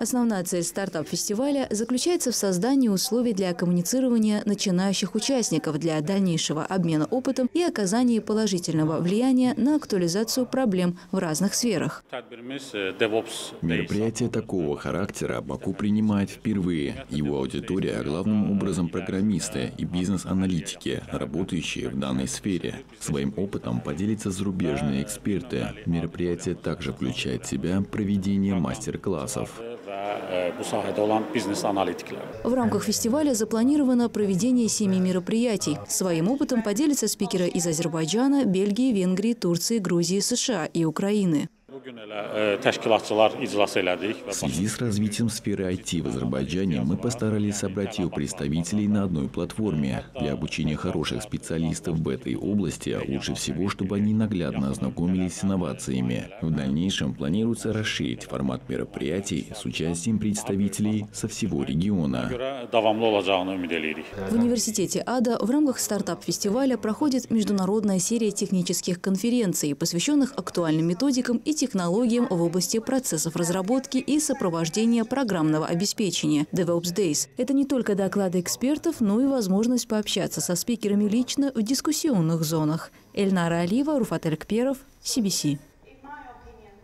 Основная цель стартап-фестиваля заключается в создании условий для коммуницирования начинающих участников для дальнейшего обмена опытом и оказания положительного влияния на актуализацию проблем в разных сферах. Мероприятие такого характера Баку принимает впервые. Его аудитория главным образом программисты и бизнес-аналитики, работающие в данной сфере. Своим опытом поделятся зарубежные эксперты. Мероприятие также включает в себя проведение мастер-классов. В рамках фестиваля запланировано проведение 7 мероприятий. Своим опытом поделятся спикеры из Азербайджана, Бельгии, Венгрии, Турции, Грузии, США и Украины. В связи с развитием сферы IT в Азербайджане мы постарались собрать ее представителей на одной платформе. Для обучения хороших специалистов в этой области лучше всего, чтобы они наглядно ознакомились с инновациями. В дальнейшем планируется расширить формат мероприятий с участием представителей со всего региона. В университете АДА в рамках стартап-фестиваля проходит международная серия технических конференций, посвященных актуальным методикам и технологиям в области процессов разработки и сопровождения программного обеспечения DevOps Days. Это не только доклады экспертов, но и возможность пообщаться со спикерами лично в дискуссионных зонах. Эльнара Алиева, Руфат Элькперов, CBC.